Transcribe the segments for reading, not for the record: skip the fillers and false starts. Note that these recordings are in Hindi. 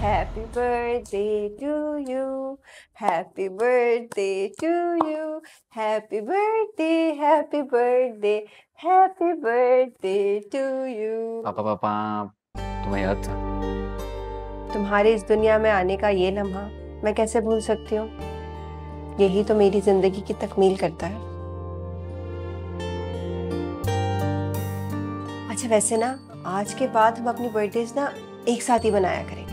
Happy birthday to you. Happy birthday to you. Happy birthday, happy birthday, happy birthday to you. पापा पापा तुम्हें याद था? तुम्हारे इस दुनिया में आने का ये लम्हा मैं कैसे भूल सकती हूँ? यही तो मेरी जिंदगी की तकमील करता है। अच्छा वैसे ना आज के बाद हम अपनी बर्थडेज ना एक साथ ही बनाया करेंगे।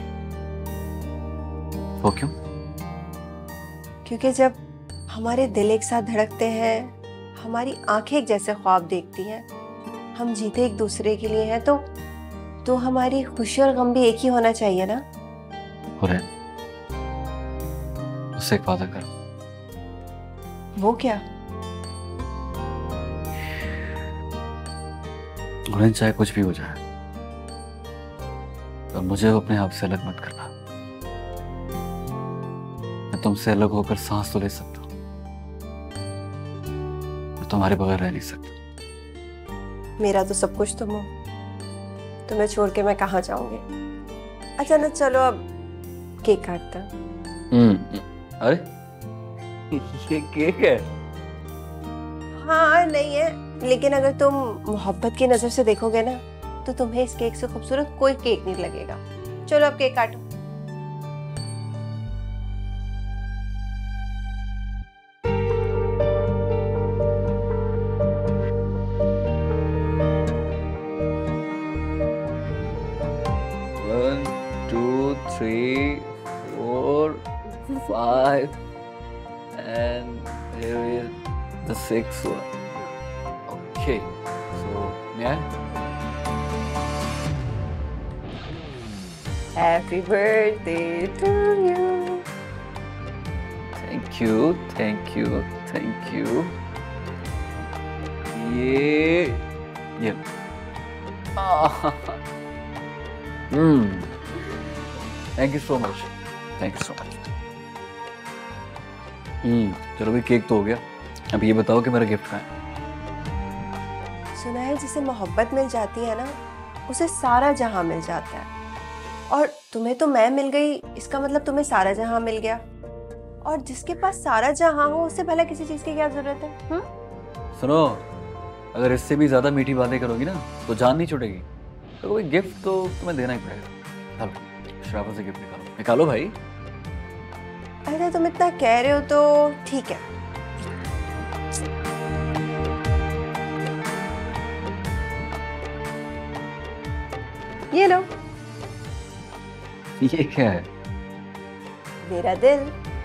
वो क्यों? क्योंकि जब हमारे दिल एक साथ धड़कते हैं, हमारी आंखें एक जैसे ख्वाब देखती हैं, हम जीते एक दूसरे के लिए हैं, तो हमारी खुशी और गम भी एक ही होना चाहिए ना। हुरैन, उससे एक वादा कर। वो क्या? हुरैन चाहे कुछ भी हो जाए, तो मुझे अपने आप से अलग मत करना। मैं तुमसे अलग होकर सांस तो ले सकता हूँ, मैं तुम्हारे बगैर रह नहीं सकता। मेरा तो सब कुछ तुम हो, तुम्हें छोड़ के मैं कहाँ जाऊंगी। अच्छा ना चलो अब केक काटते हैं। अरे ये केक है? हाँ नहीं है, लेकिन अगर तुम मोहब्बत की नजर से देखोगे ना तो तुम्हें इस केक से खूबसूरत कोई केक नहीं लगेगा। चलो अब केक काटो। One, two, three, four, five, and here is the sixth one. Okay, so may I? Happy birthday to you. Thank you, thank you, thank you. ये thank you so much, thank you so much. चलो भाई केक तो हो गया, अब ये बताओ कि मेरा गिफ्ट कहाँ है? सुना है जिसे मोहब्बत मिल जाती है ना उसे सारा जहां मिल जाता है, और तुम्हें तो मैं मिल गई, इसका मतलब तुम्हें सारा जहां मिल गया। और जिसके पास सारा जहां हो उसे भला किसी चीज की क्या जरूरत है? सुनो, अगर इससे भी ज्यादा मीठी बातें करोगी ना तो जान नहीं छूटेगी। तो कोई गिफ्ट तो तुम्हें देना ही पड़ेगा। चलो शराफत से गिफ्ट निकालो, निकालो भाई। अरे तुम इतना कह रहे हो तो ठीक है। ये लो। ये क्या है? मेरा दिल।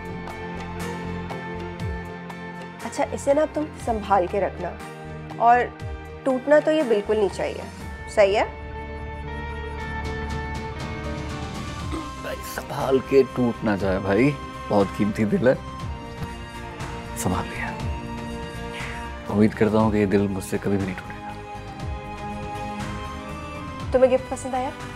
अच्छा इसे ना तुम संभाल के रखना, और टूटना तो ये बिल्कुल नहीं चाहिए, सही है? भाई संभाल के टूट ना जाए भाई, बहुत कीमती दिल है। संभाल लिया। उम्मीद करता हूँ कि ये दिल मुझसे कभी भी नहीं टूटेगा। तुम्हें गिफ्ट पसंद आया?